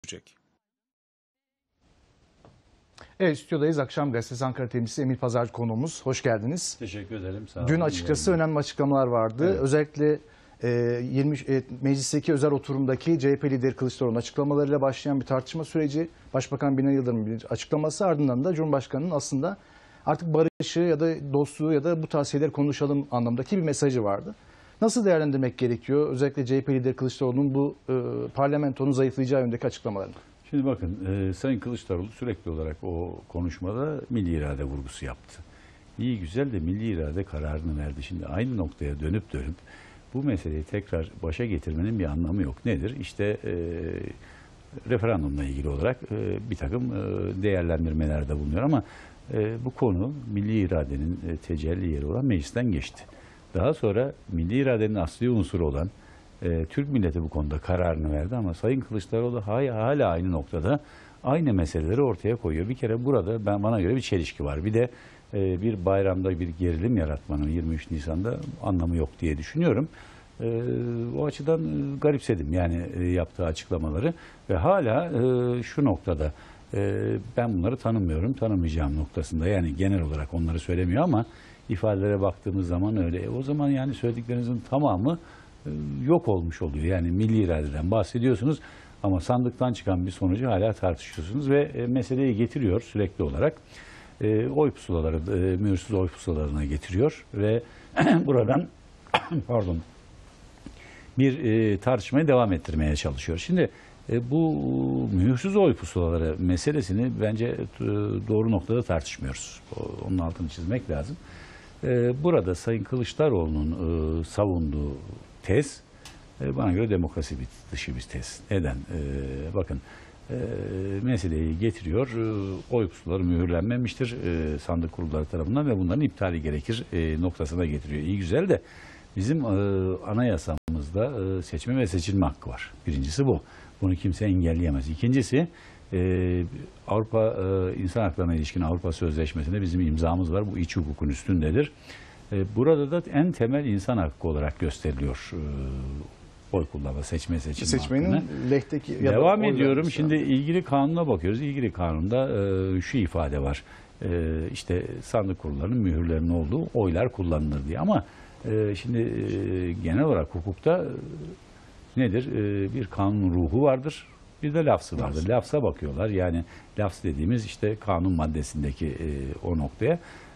sürecek. Evet, stüdyodayız. Akşam Gazetesi Ankara temsilcisi Emil Pazarcı konuğumuz. Hoş geldiniz. Teşekkür ederim. Sağ olun. Dün açıkçası önemli açıklamalar vardı. Evet. Özellikle meclisteki özel oturumdaki CHP lideri Kılıçdaroğlu'nun açıklamalarıyla başlayan bir tartışma süreci. Başbakan Binali Yıldırım'ın bir açıklaması, ardından da Cumhurbaşkanı'nın aslında artık barışı ya da dostluğu ya da bu tavsiyeleri konuşalım anlamdaki bir mesajı vardı. Nasıl değerlendirmek gerekiyor? Özellikle CHP lideri Kılıçdaroğlu'nun bu parlamentonun zayıflayacağı yönündeki açıklamalarını. Şimdi bakın, Sayın Kılıçdaroğlu sürekli olarak o konuşmada milli irade vurgusu yaptı. İyi güzel de milli irade kararını verdi. Şimdi aynı noktaya dönüp bu meseleyi tekrar başa getirmenin bir anlamı yok. Nedir? İşte referandumla ilgili olarak bir takım değerlendirmelerde bulunuyor ama bu konu milli iradenin tecelli yeri olan meclisten geçti. Daha sonra milli iradenin asli unsuru olan Türk milleti bu konuda kararını verdi ama Sayın Kılıçdaroğlu hala aynı noktada aynı meseleleri ortaya koyuyor. Bir kere burada bana göre bir çelişki var. Bir de bir bayramda bir gerilim yaratmanın 23 Nisan'da anlamı yok diye düşünüyorum. O açıdan garipsedim yani yaptığı açıklamaları ve hala şu noktada ben bunları tanımıyorum, tanımayacağım noktasında, yani genel olarak onları söylemiyor ama ifadelere baktığımız zaman öyle. O zaman yani söylediklerinizin tamamı yok olmuş oluyor. Yani milli iradeden bahsediyorsunuz ama sandıktan çıkan bir sonucu hala tartışıyorsunuz ve meseleyi getiriyor sürekli olarak. Oy pusulaları, mühürsüz oy pusulalarına getiriyor ve buradan pardon bir tartışmayı devam ettirmeye çalışıyor. Şimdi bu mühürsüz oy pusulaları meselesini bence doğru noktada tartışmıyoruz. Onun altını çizmek lazım. Burada Sayın Kılıçdaroğlu'nun savunduğu tez bana göre demokrasi dışı bir tez. Neden? Bakın meseleyi getiriyor. Oy pusulaları mühürlenmemiştir sandık kurulları tarafından ve bunların iptali gerekir noktasına getiriyor. İyi güzel de bizim anayasamızda seçme ve seçilme hakkı var. Birincisi bu. Bunu kimse engelleyemez. İkincisi Avrupa İnsan Haklarına ilişkin Avrupa Sözleşmesi'nde bizim imzamız var. Bu iç hukukun üstündedir. Burada da en temel insan hakkı olarak gösteriliyor oy kullanma, seçmenin hakkını. Lehteki devam ediyorum. Şimdi ilgili kanuna bakıyoruz. İlgili kanunda şu ifade var. İşte sandık kurullarının mühürlerinin olduğu oylar kullanılır diye. Ama şimdi genel olarak hukukta nedir? Bir kanun ruhu vardır. Bir de lafzı vardır. Lafza bakıyorlar. Yani lafz dediğimiz işte kanun maddesindeki o noktaya,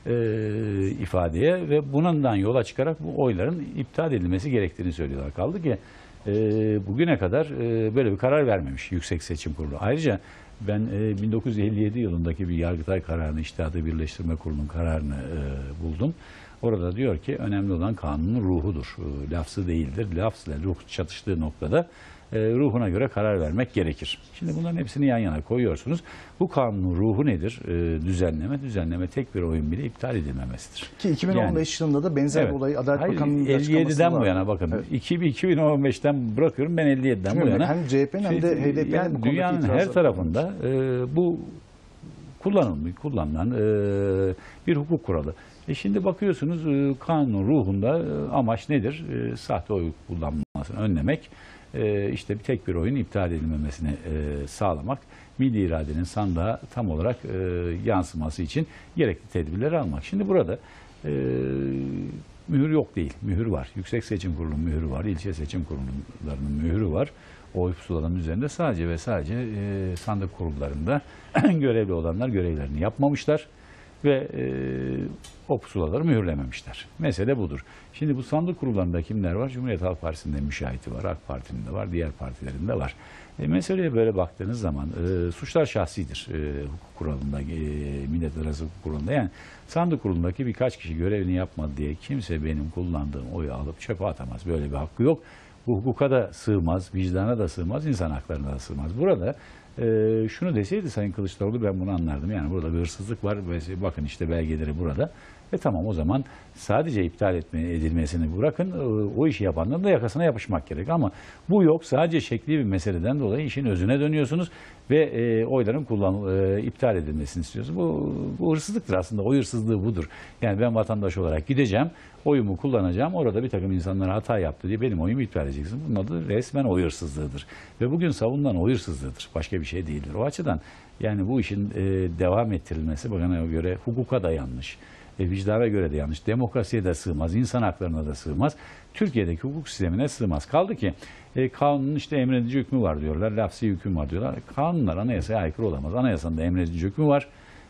ifadeye ve bundan yola çıkarak bu oyların iptal edilmesi gerektiğini söylüyorlar. Kaldı ki bugüne kadar böyle bir karar vermemiş Yüksek Seçim Kurulu. Ayrıca ben 1957 yılındaki bir Yargıtay kararını, İçtihatı Birleştirme Kurulu'nun kararını buldum. Orada diyor ki önemli olan kanunun ruhudur. Lafzı değildir. Lafz ile ruh çatıştığı noktada ruhuna göre karar vermek gerekir. Şimdi bunların hepsini yan yana koyuyorsunuz. Bu kanunun ruhu nedir? Düzenleme. Düzenleme tek bir oyun bile iptal edilmemesidir. Ki 2015 yılında da benzer bir olayı Adalet Bakanlığı'nın 57'den bu yana bakın. Evet. 2015'ten bırakıyorum, ben 57'den bu yana. Hem CHP'nin hem de HDP'nin yani dünyanın her tarafında bu kullanılan bir hukuk kuralı. Şimdi bakıyorsunuz kanun ruhunda amaç nedir? Sahte oy kullanmasını önlemek, işte tek bir oyun iptal edilmemesini sağlamak, milli iradenin sandığa tam olarak yansıması için gerekli tedbirleri almak. Şimdi burada mühür yok değil, mühür var. Yüksek Seçim Kurulu'nun mühürü var, ilçe seçim kurullarının mühürü var. Oy pusulalarının üzerinde sadece ve sadece sandık kurullarında görevli olanlar görevlerini yapmamışlar ve o pusulaları mühürlememişler. Mesele budur. Şimdi bu sandık kurullarında kimler var? Cumhuriyet Halk Partisi'nde müşahiti var, AK Parti'nin de var, diğer partilerin de var. Meseleye böyle baktığınız zaman suçlar şahsidir hukuk kuralında, millet arası hukuk kuralında. Yani sandık kurulundaki birkaç kişi görevini yapmadı diye kimse benim kullandığım oyu alıp çöpe atamaz. Böyle bir hakkı yok. Bu hukuka da sığmaz, vicdana da sığmaz, insan haklarına da sığmaz. Burada şunu deseydi Sayın Kılıçdaroğlu ben bunu anlardım. Yani burada bir hırsızlık var. Bakın işte belgeleri burada. Tamam, o zaman sadece iptal edilmesini bırakın, o işi yapanların da yakasına yapışmak gerek. Ama bu yok, sadece şekli bir meseleden dolayı işin özüne dönüyorsunuz ve oyların iptal edilmesini istiyorsunuz. Bu hırsızlıktır aslında, oy hırsızlığı budur. Yani ben vatandaş olarak gideceğim, oyumu kullanacağım, orada bir takım insanlar hata yaptı diye benim oyumu iptal edeceksin. Bunun adı resmen oy hırsızlığıdır. Ve bugün savunulan oy hırsızlığıdır, başka bir şey değildir. O açıdan yani bu işin devam ettirilmesi bana göre hukuka da yanlış. Vicdana göre de yanlış. Demokrasiye de sığmaz, insan haklarına da sığmaz. Türkiye'deki hukuk sistemine sığmaz. Kaldı ki kanunun işte emredici hükmü var diyorlar, lafsi hüküm var diyorlar. Kanunlar anayasaya aykırı olamaz. Anayasanın da emredici hükmü var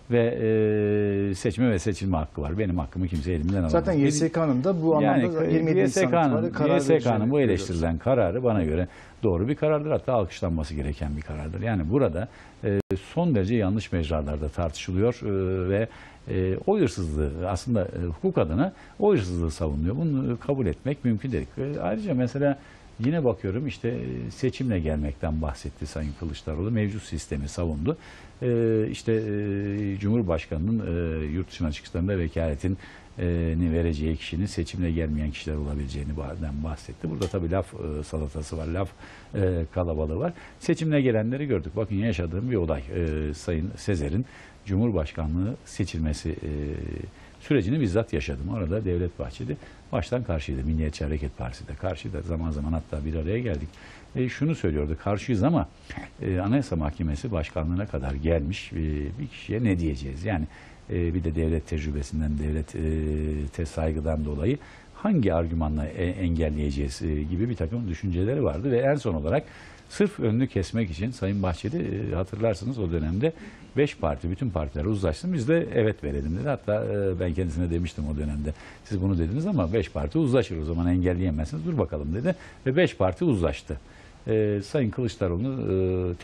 ve seçme ve seçilme hakkı var. Benim hakkımı kimse elimden alamaz. Zaten YSK'nın da bu anlamda 27 YSK'nın bu eleştirilen kararı bana göre doğru bir karardır. Hatta alkışlanması gereken bir karardır. Yani burada son derece yanlış mecralarda tartışılıyor ve oy hırsızlığı aslında hukuk adına oy hırsızlığı savunuyor. Bunu kabul etmek mümkün değil. Ayrıca mesela yine bakıyorum işte seçimle gelmekten bahsetti Sayın Kılıçdaroğlu. Mevcut sistemi savundu. İşte Cumhurbaşkanı'nın yurt dışına çıkışlarında vekaletin vereceği kişinin seçimle gelmeyen kişiler olabileceğini bahsetti. Burada tabii laf salatası var, laf kalabalığı var. Seçimle gelenleri gördük. Bakın yaşadığım bir olay. Sayın Sezer'in Cumhurbaşkanlığı seçilmesi sürecini bizzat yaşadım. Orada Devlet Bahçeli baştan karşıydı. Milliyetçi Hareket Partisi de karşıydı. Zaman zaman hatta bir araya geldik. Şunu söylüyordu, karşıyız ama Anayasa Mahkemesi başkanlığına kadar gelmiş bir kişiye ne diyeceğiz? Yani bir de devlet tecrübesinden, devlete saygıdan dolayı hangi argümanla engelleyeceğiz gibi bir takım düşünceleri vardı ve en son olarak sırf önünü kesmek için Sayın Bahçeli hatırlarsınız o dönemde 5 parti, bütün partiler uzlaşsın, biz de evet verelim dedi. Hatta ben kendisine demiştim o dönemde, siz bunu dediniz ama 5 parti uzlaşır, o zaman engelleyemezsiniz, dur bakalım dedi ve 5 parti uzlaştı. Sayın Kılıçdaroğlu'nu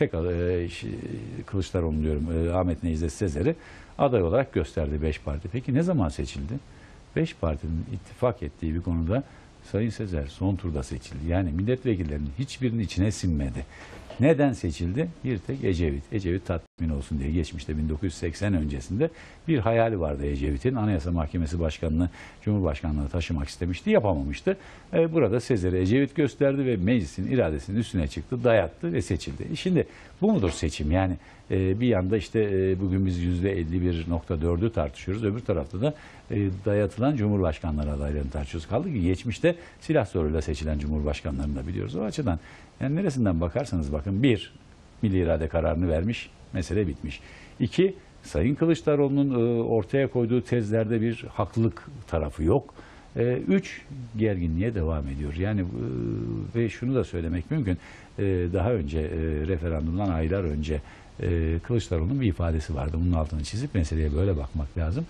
Kılıçdaroğlu diyorum, Ahmet Necdet Sezer'i aday olarak gösterdi 5 parti. Peki ne zaman seçildi? 5 partinin ittifak ettiği bir konuda Sayın Sezer son turda seçildi. Yani milletvekillerinin hiçbirinin içine sinmedi. Neden seçildi? Bir tek Ecevit. Ecevit tatmin olsun diye geçmişte 1980 öncesinde bir hayali vardı Ecevit'in. Anayasa Mahkemesi Başkanı'nı Cumhurbaşkanlığına taşımak istemişti, yapamamıştı. Burada Sezer'i Ecevit gösterdi ve meclisin iradesinin üstüne çıktı, dayattı ve seçildi. Şimdi bu mudur seçim? Yani bir yanda işte bugün biz %51.4'ü tartışıyoruz. Öbür tarafta da dayatılan Cumhurbaşkanları adaylarını tartışıyoruz. Kaldı ki geçmişte silah zoruyla seçilen Cumhurbaşkanlarını da biliyoruz. O açıdan yani neresinden bakarsanız bakın, bir, milli irade kararını vermiş, mesele bitmiş. İki, Sayın Kılıçdaroğlu'nun ortaya koyduğu tezlerde bir haklılık tarafı yok. Üç, gerginliğe devam ediyor. Yani ve şunu da söylemek mümkün. Daha önce referandumdan aylar önce Kılıçdaroğlu'nun bir ifadesi vardı. Bunun altını çizip meseleye böyle bakmak lazım.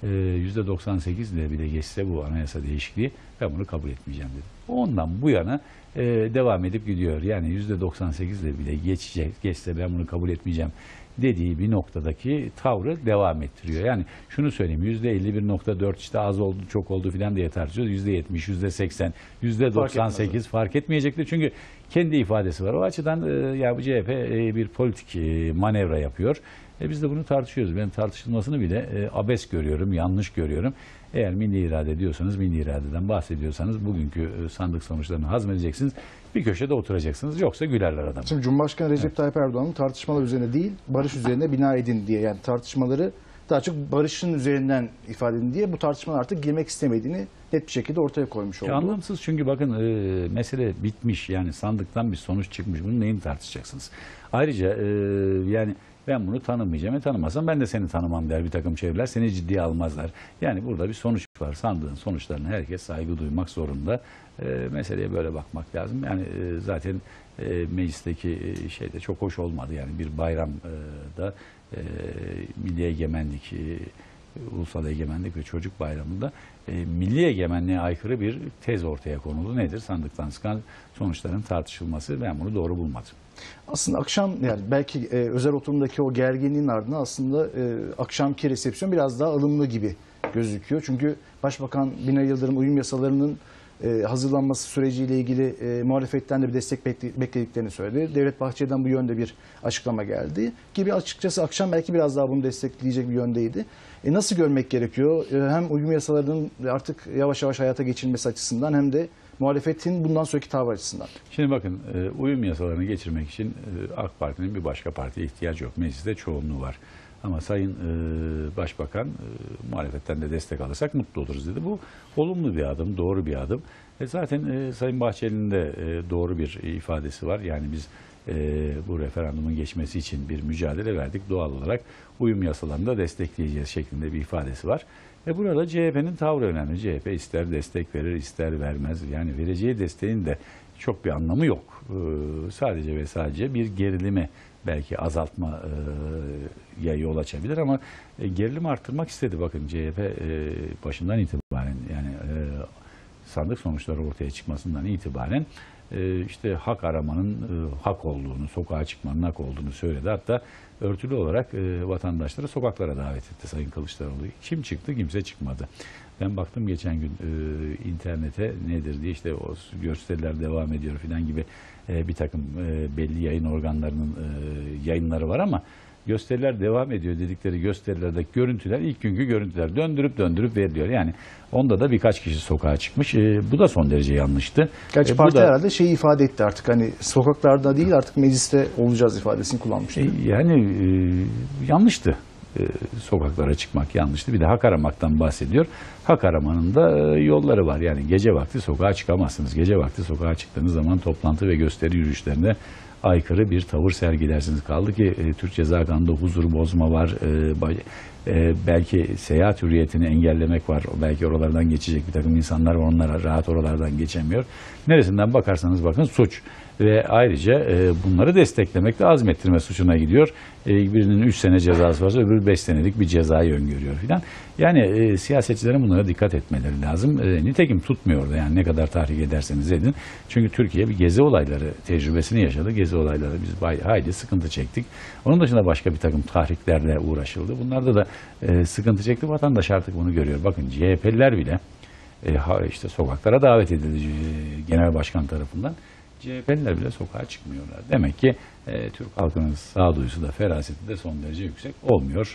%98 ile bile geçse bu anayasa değişikliği ben bunu kabul etmeyeceğim dedi. Ondan bu yana devam edip gidiyor. Yani %98 ile bile geçse ben bunu kabul etmeyeceğim dediği bir noktadaki tavrı devam ettiriyor. Yani şunu söyleyeyim, %51.4 işte az oldu, çok oldu filan diye tartışıyoruz. %70, %80, %98 fark etmeyecektir. Çünkü kendi ifadesi var. O açıdan ya bu CHP bir politik manevra yapıyor. Biz de bunu tartışıyoruz. Ben tartışılmasını bile abes görüyorum, yanlış görüyorum. Eğer milli irade diyorsanız, milli iradeden bahsediyorsanız bugünkü sandık sonuçlarını hazmedeceksiniz. Bir köşede oturacaksınız. Yoksa gülerler adamı. Şimdi Cumhurbaşkanı Recep Tayyip Erdoğan'ın tartışmalar üzerine değil, barış üzerine bina edin diye, yani tartışmaları daha çok barışın üzerinden ifade edin diye bu tartışmalar artık girmek istemediğini net bir şekilde ortaya koymuş oldu. Anlamsız, çünkü bakın mesele bitmiş, yani sandıktan bir sonuç çıkmış. Bunu neyini tartışacaksınız? Ayrıca yani ben bunu tanımayacağım. Tanımasam ben de seni tanımam der bir takım çevreler. Seni ciddiye almazlar. Yani burada bir sonuç var. Sandığın sonuçlarına herkes saygı duymak zorunda. Meseleye böyle bakmak lazım. Yani zaten meclisteki şey de çok hoş olmadı. Yani bir bayramda milli egemenlik, ulusal egemenlik ve çocuk bayramında milli egemenliğe aykırı bir tez ortaya konuldu. Nedir? Sandıktan çıkan sonuçların tartışılması. Ben bunu doğru bulmadım. Aslında akşam, yani belki özel oturumdaki o gerginliğin ardından aslında akşamki resepsiyon biraz daha ılımlı gibi gözüküyor. Çünkü Başbakan Binali Yıldırım uyum yasalarının hazırlanması süreciyle ilgili muhalefetten de bir destek beklediklerini söyledi. Devlet Bahçeli'den bu yönde bir açıklama geldi. Gibi açıkçası akşam belki biraz daha bunu destekleyecek bir yöndeydi. Nasıl görmek gerekiyor? Hem uyum yasalarının artık yavaş yavaş hayata geçirilmesi açısından hem de muhalefetin bundan sonraki tavrı açısından. Şimdi bakın, uyum yasalarını geçirmek için AK Parti'nin bir başka partiye ihtiyacı yok. Mecliste çoğunluğu var. Ama Sayın Başbakan muhalefetten de destek alırsak mutlu oluruz dedi. Bu olumlu bir adım, doğru bir adım. Zaten Sayın Bahçeli'nin de doğru bir ifadesi var. Yani biz bu referandumun geçmesi için bir mücadele verdik. Doğal olarak uyum yasalarını da destekleyeceğiz şeklinde bir ifadesi var. Burada CHP'nin tavrı önemli. CHP ister destek verir, ister vermez. Yani vereceği desteğin de çok bir anlamı yok. Sadece ve sadece bir gerilimi belki azaltmaya yol açabilir ama gerilimi arttırmak istedi. Bakın CHP başından itibaren, yani sandık sonuçları ortaya çıkmasından itibaren işte hak aramanın hak olduğunu, sokağa çıkmanın hak olduğunu söyledi. Hatta örtülü olarak vatandaşları sokaklara davet etti Sayın Kılıçdaroğlu. Kim çıktı? Kimse çıkmadı. Ben baktım geçen gün internete nedir diye, işte o gösteriler devam ediyor falan gibi bir takım belli yayın organlarının yayınları var ama gösteriler devam ediyor dedikleri gösterilerdeki görüntüler ilk günkü görüntüler, döndürüp veriliyor. Yani onda da birkaç kişi sokağa çıkmış. Bu da son derece yanlıştı. Gerçi parti herhalde şeyi ifade etti artık, hani sokaklarda değil artık mecliste olacağız ifadesini kullanmıştı. Yani yanlıştı. Sokaklara çıkmak yanlıştı. Bir de hak aramaktan bahsediyor. Hak aramanın da yolları var. Yani gece vakti sokağa çıkamazsınız. Gece vakti sokağa çıktığınız zaman toplantı ve gösteri yürüyüşlerinde aykırı bir tavır sergilersiniz. Kaldı ki Türk Ceza Kanunu'nda huzur bozma var. Belki seyahat hürriyetini engellemek var. Belki oralardan geçecek bir takım insanlar var. Onlar rahat oralardan geçemiyor. Neresinden bakarsanız bakın suç. Ve ayrıca bunları desteklemekle azmettirme suçuna gidiyor. Birinin 3 sene cezası varsa öbürü 5 senelik bir cezayı öngörüyor filan. Yani siyasetçilerin bunlara dikkat etmeleri lazım. Nitekim tutmuyor da, yani ne kadar tahrik ederseniz edin. Çünkü Türkiye bir gezi olayları tecrübesini yaşadı. Gezi olayları biz hayli sıkıntı çektik. Onun dışında başka bir takım tahriklerle uğraşıldı. Bunlarda da sıkıntı çekti. Vatandaş artık bunu görüyor. Bakın CHP'liler bile işte sokaklara davet edildi genel başkan tarafından. CHP'liler bile sokağa çıkmıyorlar. Demek ki Türk halkının sağduyusu da feraseti de son derece yüksek olmuyor.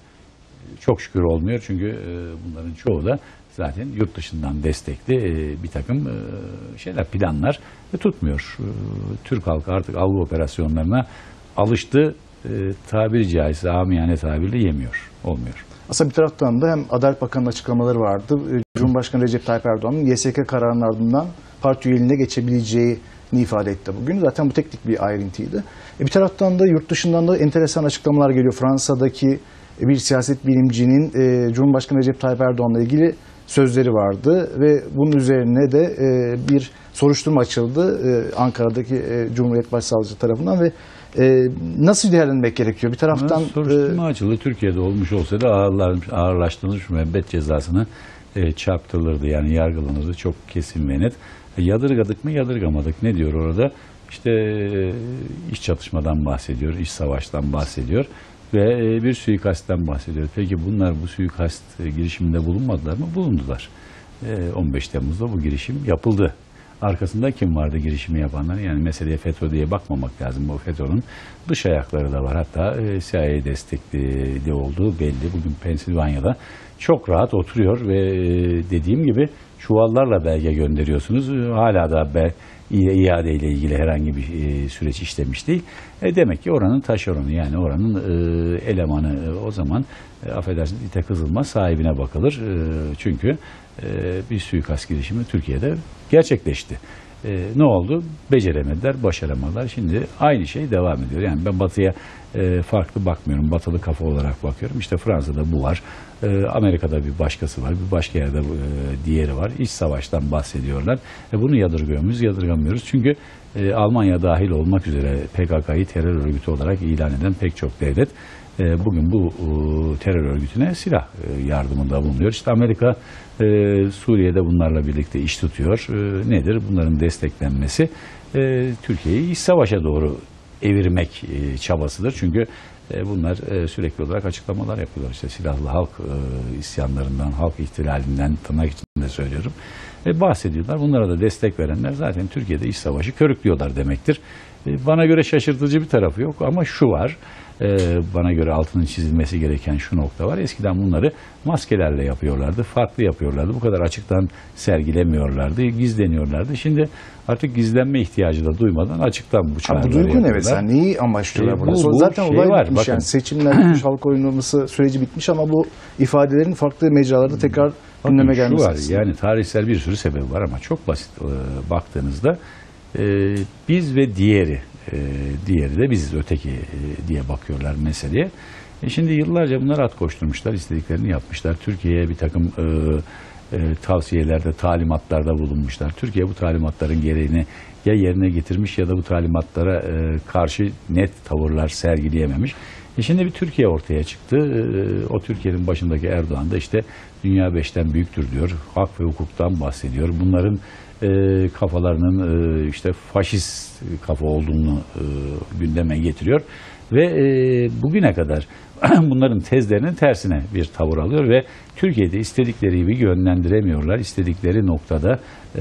Çok şükür olmuyor çünkü bunların çoğu da zaten yurt dışından destekli bir takım planlar tutmuyor. Türk halkı artık algı operasyonlarına alıştı. Tabiri caizse amiyane tabirle yemiyor. Olmuyor. Aslında bir taraftan da hem Adalet Bakanı'nın açıklamaları vardı. Cumhurbaşkanı Recep Tayyip Erdoğan'ın YSK kararının ardından parti üyeliğine geçebileceğini ifade etti bugün. Zaten bu teknik bir ayrıntıydı. Bir taraftan da yurt dışından da enteresan açıklamalar geliyor. Fransa'daki bir siyaset bilimcinin Cumhurbaşkanı Recep Tayyip Erdoğan'la ilgili sözleri vardı ve bunun üzerine de bir soruşturma açıldı Ankara'daki Cumhuriyet Başsavcısı tarafından ve nasıl değerlendirmek gerekiyor? Bir taraftan soruşturma açıldı. Türkiye'de olmuş olsa da ağırlaştırılmış müebbet cezasına çarptırılırdı. Yani yargılanırdı. Çok kesin ve net. Yadırgadık mı? Yadırgamadık. Ne diyor orada? İşte iç çatışmadan bahsediyor, iç savaştan bahsediyor ve bir suikastten bahsediyor. Peki bunlar bu suikast girişiminde bulunmadılar mı? Bulundular. 15 Temmuz'da bu girişim yapıldı. Arkasında kim vardı girişimi yapanlar? Yani meseleye FETÖ diye bakmamak lazım. Bu FETÖ'nün dış ayakları da var. Hatta CIA destekli de olduğu belli. Bugün Pensilvanya'da çok rahat oturuyor ve dediğim gibi çuvallarla belge gönderiyorsunuz. Hala da iade ile ilgili herhangi bir süreç işlemiş değil. Demek ki oranın taşeronu, yani oranın elemanı, o zaman affedersiniz ite kızılmaz, sahibine bakılır. Çünkü bir suikast girişimi Türkiye'de gerçekleşti. Ne oldu? Beceremediler, başaramadılar. Şimdi aynı şey devam ediyor. Yani ben Batı'ya farklı bakmıyorum. Batılı kafa olarak bakıyorum. İşte Fransa'da bu var. Amerika'da bir başkası var. Bir başka yerde diğeri var. İç savaştan bahsediyorlar. Bunu yadırgıyor muyuz? Yadırgamıyoruz. Çünkü Almanya dahil olmak üzere PKK'yı terör örgütü olarak ilan eden pek çok devlet bugün bu terör örgütüne silah yardımında bulunuyor. İşte Amerika Suriye'de bunlarla birlikte iş tutuyor. Nedir? Bunların desteklenmesi Türkiye'yi iç savaşa doğru evirmek çabasıdır. Çünkü bunlar sürekli olarak açıklamalar yapıyorlar. İşte silahlı halk isyanlarından, halk ihtilalinden, tırnak içinde söylüyorum, bahsediyorlar. Bunlara da destek verenler zaten Türkiye'de iç savaşı körüklüyorlar demektir. Bana göre şaşırtıcı bir tarafı yok ama şu var. Bana göre altının çizilmesi gereken şu nokta var. Eskiden bunları maskelerle yapıyorlardı, farklı yapıyorlardı. Bu kadar açıktan sergilemiyorlardı, gizleniyorlardı. Şimdi artık gizlenme ihtiyacı da duymadan açıktan bu çağrıları Bu duygu ne yapıyorlar. mesela? Neyi amaçlıyorlar burada? bu Zaten şey olay var, bitmiş bakın. yani. Seçimler bitmiş, halk oylaması süreci bitmiş ama bu ifadelerin farklı mecralarda tekrar gündeme Bakın şu gelmesi var, aslında. yani tarihsel bir sürü sebebi var ama çok basit baktığınızda biz ve diğeri de biziz, öteki diye bakıyorlar meseleye. Şimdi yıllarca bunlar at koşturmuşlar, istediklerini yapmışlar. Türkiye'ye bir takım tavsiyelerde, talimatlarda bulunmuşlar. Türkiye bu talimatların gereğini ya yerine getirmiş ya da bu talimatlara karşı net tavırlar sergileyememiş. Şimdi bir Türkiye ortaya çıktı. O Türkiye'nin başındaki Erdoğan da işte dünya beşten büyüktür diyor. Hak ve hukuktan bahsediyor. Bunların kafalarının işte faşist kafa olduğunu gündeme getiriyor. Ve bugüne kadar bunların tezlerinin tersine bir tavır alıyor ve Türkiye'de istedikleri gibi yönlendiremiyorlar. İstedikleri noktada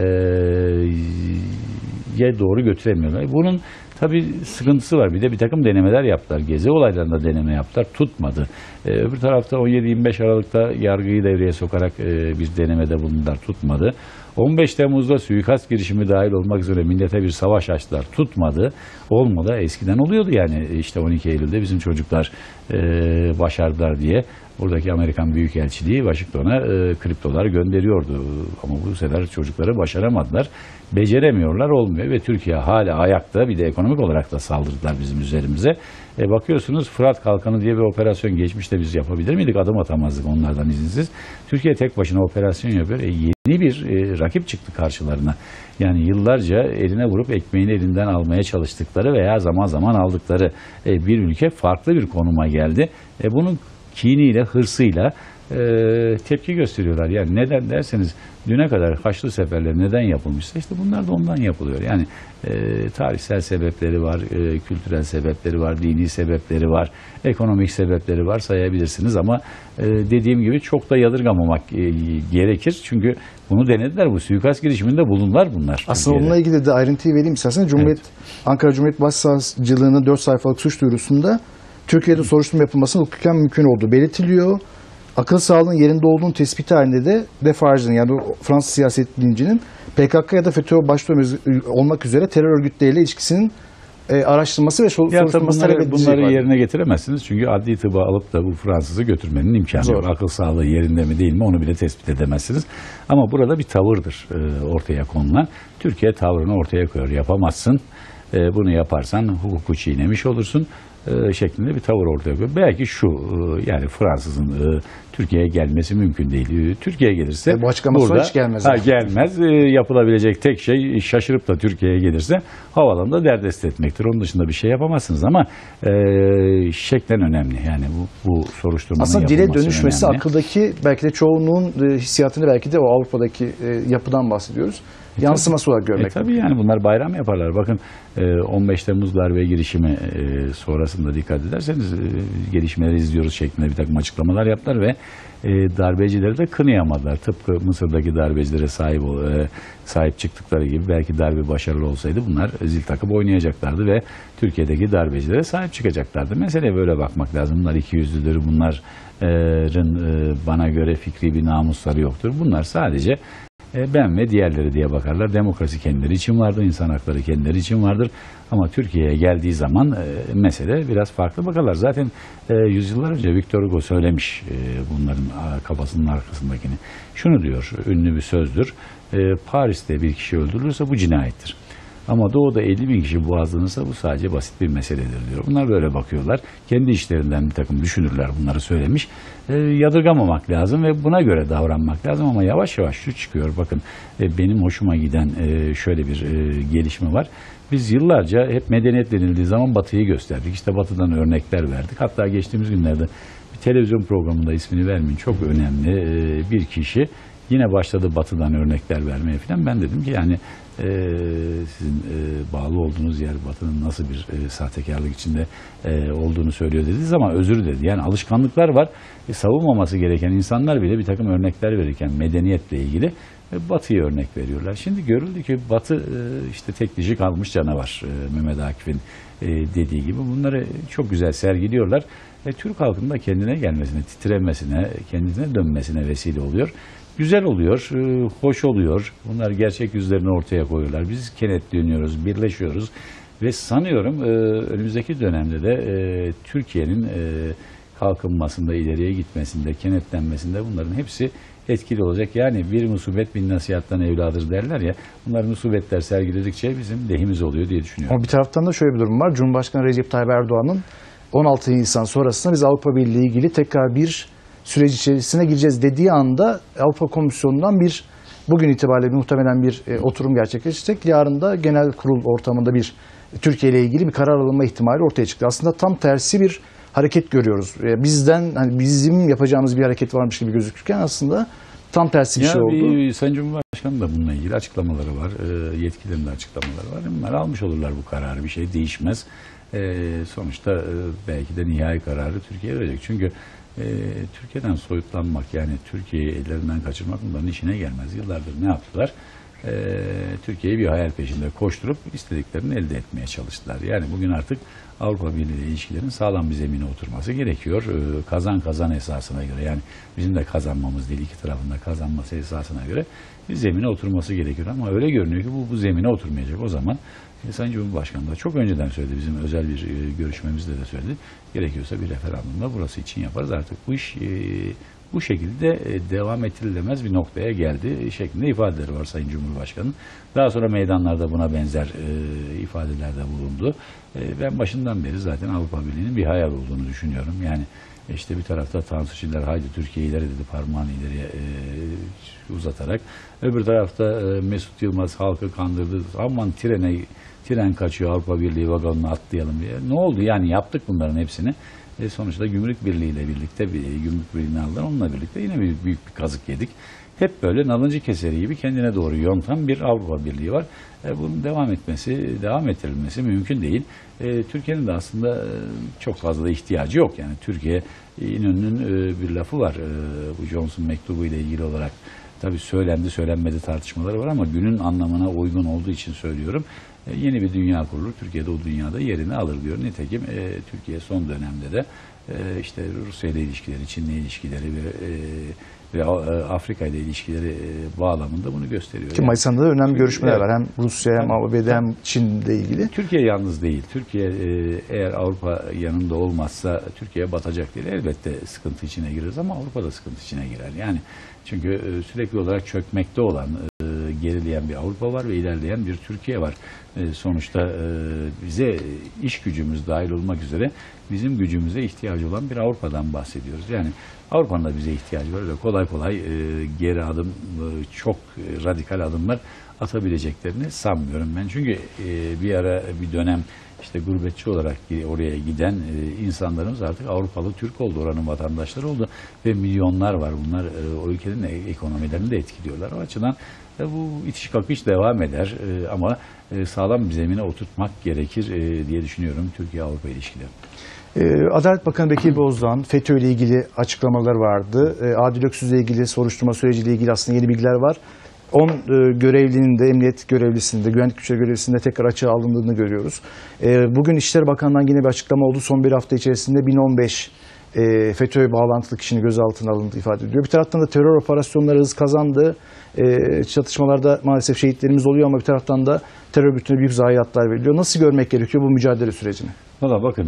doğru götüremiyorlar. Bunun tabii sıkıntısı var. Bir de bir takım denemeler yaptılar. Gezi olaylarında deneme yaptılar. Tutmadı. Öbür tarafta 17-25 Aralık'ta yargıyı devreye sokarak bir denemede bulundular. Tutmadı. 15 Temmuz'da suikast girişimi dahil olmak üzere millete bir savaş açtılar. Tutmadı. Olmadı. Eskiden oluyordu yani. İşte 12 Eylül'de bizim çocuklar başardılar diye buradaki Amerikan Büyükelçiliği Washington'a kriptolar gönderiyordu. Ama bu sefer çocukları başaramadılar. Beceremiyorlar, olmuyor ve Türkiye hala ayakta, bir de ekonomik olarak da saldırdılar bizim üzerimize. Bakıyorsunuz Fırat Kalkanı diye bir operasyon geçmişte biz yapabilir miydik? Adım atamazdık onlardan izinsiz. Türkiye tek başına operasyon yapıyor. Yeni bir rakip çıktı karşılarına. Yani yıllarca eline vurup ekmeğini elinden almaya çalıştıkları veya zaman zaman aldıkları bir ülke farklı bir konuma geldi. Bunun kiniyle, hırsıyla tepki gösteriyorlar. Yani neden derseniz düne kadar Haçlı seferleri neden yapılmışsa işte bunlar da ondan yapılıyor. Yani tarihsel sebepleri var, kültürel sebepleri var, dini sebepleri var, ekonomik sebepleri var, sayabilirsiniz ama dediğim gibi çok da yadırgamamak gerekir. Çünkü bunu denediler, bu suikast girişiminde bulundular bunlar. Aslında Türkiye'de. onunla ilgili de ayrıntıyı vereyim isterseniz. Ankara Cumhuriyet Başsavcılığı'nın 4 sayfalık suç duyurusunda Türkiye'de soruşturma yapılmasının hukuken mümkün olduğu belirtiliyor. Akıl sağlığının yerinde olduğunu tespiti halinde de Defarge'ın yani Fransız siyaset bilimcinin PKK ya da FETÖ başta olmak üzere terör örgütleriyle ilişkisinin araştırılması ve soruşturulması talep edilecek. Bunları yerine getiremezsiniz çünkü adli tıba alıp da bu Fransız'ı götürmenin imkanı yok. Akıl sağlığı yerinde mi değil mi onu bile tespit edemezsiniz. Ama burada bir tavırdır ortaya konulan. Türkiye tavrını ortaya koyuyor. Yapamazsın. Bunu yaparsan hukuku çiğnemiş olursun şeklinde bir tavır ortaya koyuyor. Belki şu yani Fransız'ın Türkiye'ye gelmesi mümkün değil. Türkiye'ye gelirse bu açıklaması burada hiç gelmez. Gelmez. Yapılabilecek tek şey şaşırıp da Türkiye'ye gelirse havaalanında derdest etmektir. Onun dışında bir şey yapamazsınız ama şeklen önemli. Yani bu soruşturmanın aslında yapılması dile dönüşmesi önemli. Akıldaki belki de çoğunluğun hissiyatını belki de o Avrupa'daki yapıdan bahsediyoruz. Yansıması olarak görmek. Tabii yani bunlar bayram yaparlar. Bakın 15 Temmuz darbe girişimi sonrasında dikkat ederseniz gelişmeleri izliyoruz şeklinde bir takım açıklamalar yaptılar ve darbecileri de kınayamadılar. Tıpkı Mısır'daki darbecilere sahip çıktıkları gibi belki darbe başarılı olsaydı bunlar zil takıp oynayacaklardı ve Türkiye'deki darbecilere sahip çıkacaklardı. Meseleye böyle bakmak lazım. Bunlar ikiyüzlüdür. Bunların bana göre fikri bir namusları yoktur. Bunlar sadece ben ve diğerleri diye bakarlar. Demokrasi kendileri için vardır, insan hakları kendileri için vardır. Ama Türkiye'ye geldiği zaman mesele biraz farklı bakarlar. Zaten yüzyıllar önce Victor Hugo söylemiş bunların kafasının arkasındakini. Şunu diyor, ünlü bir sözdür. Paris'te bir kişi öldürülürse bu cinayettir. Ama doğuda 50.000 kişi boğazlanırsa bu sadece basit bir meseledir diyor. Bunlar böyle bakıyorlar. Kendi işlerinden bir takım düşünürler bunları söylemiş. Yadırgamamak lazım ve buna göre davranmak lazım ama yavaş yavaş şu çıkıyor. Bakın benim hoşuma giden şöyle bir gelişme var. Biz yıllarca hep medeniyet denildiği zaman Batı'yı gösterdik. İşte Batı'dan örnekler verdik. Hatta geçtiğimiz günlerde bir televizyon programında ismini vermeyin çok önemli bir kişi yine başladı Batı'dan örnekler vermeye falan. Ben dedim ki yani sizin bağlı olduğunuz yer Batı'nın nasıl bir sahtekarlık içinde olduğunu söylüyor dediğiniz ama özür dedi. Yani alışkanlıklar var. Savunmaması gereken insanlar bile bir takım örnekler verirken medeniyetle ilgili Batı'ya örnek veriyorlar. Şimdi görüldü ki Batı işte tek dişi kalmış canavar, Mehmet Akif'in dediği gibi. Bunları çok güzel sergiliyorlar. Türk halkının da kendine gelmesine, titremesine, kendine dönmesine vesile oluyor. Güzel oluyor, hoş oluyor. Bunlar gerçek yüzlerini ortaya koyuyorlar. Biz kenetleniyoruz, birleşiyoruz. Ve sanıyorum önümüzdeki dönemde de Türkiye'nin kalkınmasında, ileriye gitmesinde, kenetlenmesinde bunların hepsi etkili olacak. Yani bir musibet bin nasihattan evladır derler ya. Bunlar musibetler sergiledikçe bizim lehimiz oluyor diye düşünüyorum. Ama bir taraftan da şöyle bir durum var. Cumhurbaşkanı Recep Tayyip Erdoğan'ın 16 Nisan sonrasında biz Avrupa Birliği ile ilgili tekrar bir süreç içerisine gireceğiz dediği anda Avrupa Komisyonu'ndan bugün itibariyle muhtemelen bir oturum gerçekleşecek. Yarın da genel kurul ortamında Türkiye ile ilgili bir karar alınma ihtimali ortaya çıktı. Aslında tam tersi bir hareket görüyoruz. Bizim yapacağımız bir hareket varmış gibi gözükürken aslında tam tersi bir şey oldu. Sayın Cumhurbaşkanı da bununla ilgili açıklamaları var. Yetkililerin de açıklamaları var. Bunlar almış olurlar bu kararı. Bir şey değişmez. Sonuçta belki de nihai kararı Türkiye verecek. Çünkü Türkiye'den soyutlanmak, yani Türkiye'yi ellerinden kaçırmak bunların işine gelmez. Yıllardır ne yaptılar? Türkiye'yi bir hayal peşinde koşturup istediklerini elde etmeye çalıştılar. Yani bugün artık Avrupa Birliği ile ilişkilerin sağlam bir zemine oturması gerekiyor. Kazan kazan esasına göre, yani bizim de kazanmamız değil, iki tarafın da kazanması esasına göre bir zemine oturması gerekiyor. Ama öyle görünüyor ki bu zemine oturmayacak. O zaman Sayın Cumhurbaşkanı da çok önceden söyledi, bizim özel bir görüşmemizde de söyledi. Gerekiyorsa bir referandumda burası için yaparız. Artık bu iş bu şekilde devam ettirilemez bir noktaya geldi şeklinde ifadeleri var Sayın Cumhurbaşkanı'nın. Daha sonra meydanlarda buna benzer ifadelerde bulundu. Ben başından beri zaten Avrupa Birliği'nin bir hayal olduğunu düşünüyorum. Yani işte bir tarafta Tansu Çiller haydi Türkiye ileri dedi, parmağını ileriye uzatarak. Öbür tarafta Mesut Yılmaz halkı kandırdı. Aman tren kaçıyor, Avrupa Birliği vagonuna atlayalım diye. Ne oldu? Yani yaptık bunların hepsini. Sonuçta Gümrük Birliği ile birlikte, Gümrük Birliği'ni aldılar. Onunla birlikte yine büyük bir kazık yedik. Hep böyle nalıncı keseri gibi kendine doğru yontan bir Avrupa Birliği var. Bunun devam ettirilmesi mümkün değil. Türkiye'nin de aslında çok fazla ihtiyacı yok. Yani Türkiye, İnönü'nün bir lafı var. Bu Johnson mektubu ile ilgili olarak. Tabii söylendi söylenmedi tartışmaları var ama günün anlamına uygun olduğu için söylüyorum. Yeni bir dünya kurulur. Türkiye'de o dünyada yerini alır diyor. Nitekim Türkiye son dönemde de işte Rusya ile ilişkileri, Çin ile ilişkileri ve Afrika ile ilişkileri bağlamında bunu gösteriyor. Ki Mayıs'ta da önemli görüşmeler var. Hem Rusya hem ABD hem Çin ile ilgili. Türkiye yalnız değil. Türkiye eğer Avrupa yanında olmazsa Türkiye batacak değil. Elbette sıkıntı içine gireriz ama Avrupa da sıkıntı içine girer. Yani çünkü sürekli olarak çökmekte olan, gerileyen bir Avrupa var ve ilerleyen bir Türkiye var. Sonuçta bize iş gücümüz dahil olmak üzere bizim gücümüze ihtiyacı olan bir Avrupa'dan bahsediyoruz. Yani Avrupa'nın da bize ihtiyacı var. Öyle kolay kolay geri adım, çok radikal adımlar atabileceklerini sanmıyorum ben. Çünkü bir dönem işte gurbetçi olarak oraya giden insanlarımız artık Avrupalı Türk oldu, oranın vatandaşları oldu ve milyonlar var. Bunlar o ülkenin ekonomilerini de etkiliyorlar. O açıdan bu itiş kakış devam eder ama sağlam bir zemine oturtmak gerekir diye düşünüyorum Türkiye-Avrupa ilişkileri. Adalet Bakanı Bekir Bozdağ'ın FETÖ ile ilgili açıklamaları vardı. Adil Öksüz'le ilgili soruşturma süreciyle ilgili aslında yeni bilgiler var. 10 görevlinin de, emniyet görevlisinin de, güvenlik güçleri görevlisinin de tekrar açığa alındığını görüyoruz. Bugün İçişleri Bakanlığı'ndan yine bir açıklama oldu. Son bir hafta içerisinde 1015 FETÖ'ye bağlantılı kişinin gözaltına alındığı ifade ediliyor. Bir taraftan da terör operasyonları hız kazandı. Çatışmalarda maalesef şehitlerimiz oluyor ama bir taraftan da terör örgütüne büyük zayiatlar veriliyor. Nasıl görmek gerekiyor bu mücadele sürecini? Valla bakın,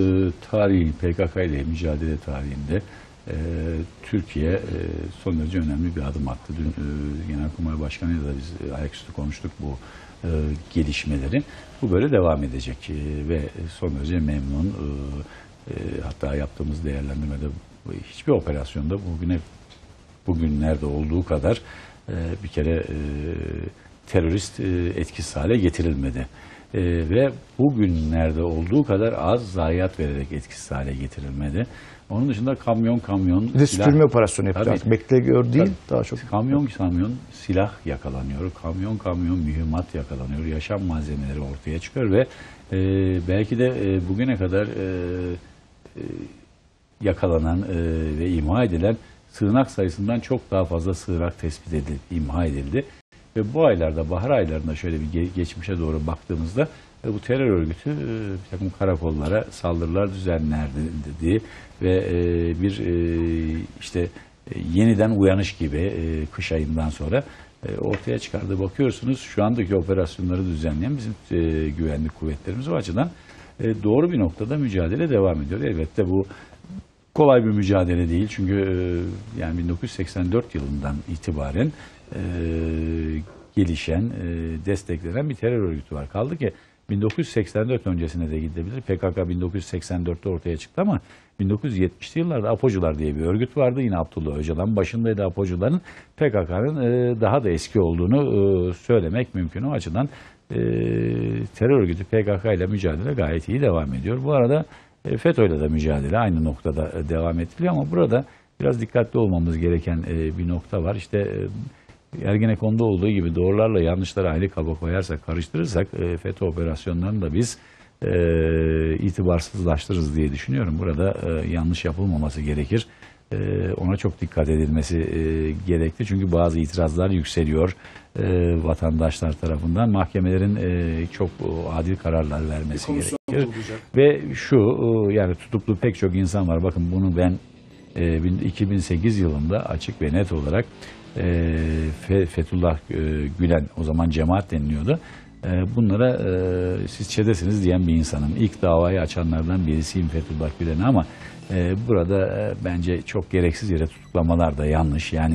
PKK ile mücadele tarihinde Türkiye son derece önemli bir adım attı. Dün Genelkurmay Başkanı'yla da biz ayaküstü konuştuk bu gelişmeleri. Bu böyle devam edecek ve son derece memnun. Hatta yaptığımız değerlendirmede hiçbir operasyonda bugünlerde olduğu kadar bir kere terörist etkisiz hale getirilmedi. Ve bugünlerde olduğu kadar az zayiat vererek etkisiz hale getirilmedi. Onun dışında kamyon bir de süpürme operasyonu yapıyor. Artık bekle gör değil, tabii, daha çok. Kamyon silah yakalanıyor. Kamyon mühimmat yakalanıyor. Yaşam malzemeleri ortaya çıkıyor ve belki de bugüne kadar yakalanan ve imha edilen sığınak sayısından çok daha fazla sığınak tespit edildi, imha edildi. Ve bu aylarda, bahar aylarında şöyle bir geçmişe doğru baktığımızda bu terör örgütü bir takım karakollara saldırılar düzenlerdi ve işte yeniden uyanış gibi kış ayından sonra ortaya çıkardı. Bakıyorsunuz şu andaki operasyonları düzenleyen bizim güvenlik kuvvetlerimiz o açıdan doğru bir noktada mücadele devam ediyor. Elbette bu kolay bir mücadele değil çünkü yani 1984 yılından itibaren gelişen, desteklenen bir terör örgütü var. Kaldı ki 1984 öncesine de gidebilir. PKK 1984'te ortaya çıktı ama 1970'li yıllarda Apocular diye bir örgüt vardı. Yine Abdullah Öcalan başındaydı Apocuların. PKK'nın daha da eski olduğunu söylemek mümkün. O açıdan terör örgütü PKK ile mücadele gayet iyi devam ediyor. Bu arada FETÖ'yle de mücadele aynı noktada devam ediliyor ama burada biraz dikkatli olmamız gereken bir nokta var. İşte Ergenekon'da olduğu gibi doğrularla yanlışları ayrı kaba koyarsak, karıştırırsak FETÖ operasyonlarını da biz itibarsızlaştırırız diye düşünüyorum. Burada yanlış yapılmaması gerekir. Ona çok dikkat edilmesi gerekli. Çünkü bazı itirazlar yükseliyor vatandaşlar tarafından. Mahkemelerin çok adil kararlar vermesi gerekiyor. Ve şu yani tutuklu pek çok insan var. Bakın bunu ben 2008 yılında açık ve net olarak Fethullah Gülen, o zaman cemaat deniliyordu. Bunlara siz çetesiniz diyen bir insanım. İlk davayı açanlardan birisiyim Fethullah Gülen'e ama burada bence çok gereksiz yere tutuklamalar da yanlış. Yani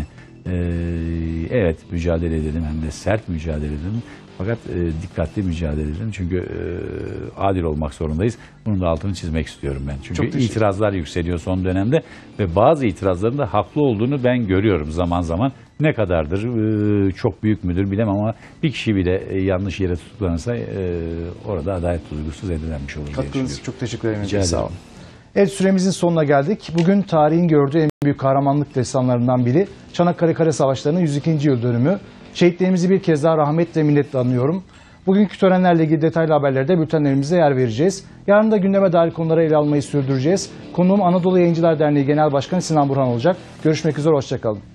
evet mücadele edelim hem de sert mücadele edelim. Fakat dikkatli mücadele edelim. Çünkü adil olmak zorundayız. Bunun da altını çizmek istiyorum ben. Çünkü itirazlar yükseliyor son dönemde ve bazı itirazların da haklı olduğunu ben görüyorum zaman zaman. Ne kadardır, çok büyük müdür bilemem ama bir kişi bile yanlış yere tutuklanırsa orada adalet duygusu zedelenmiş olur diye düşünüyorum. Katkınız için çok teşekkür ederim. Rica ederim. Sağ olun. Evet, süremizin sonuna geldik. Bugün tarihin gördüğü en büyük kahramanlık destanlarından biri Çanakkale Kare Savaşları'nın 102. yıl dönümü. Şehitlerimizi bir kez daha rahmet ve minnetle anıyorum. Bugünkü törenlerle ilgili detaylı haberlerde bültenlerimize yer vereceğiz. Yarın da gündeme dair konuları ele almayı sürdüreceğiz. Konuğum Anadolu Yayıncılar Derneği Genel Başkanı Sinan Burhan olacak. Görüşmek üzere, hoşça kalın.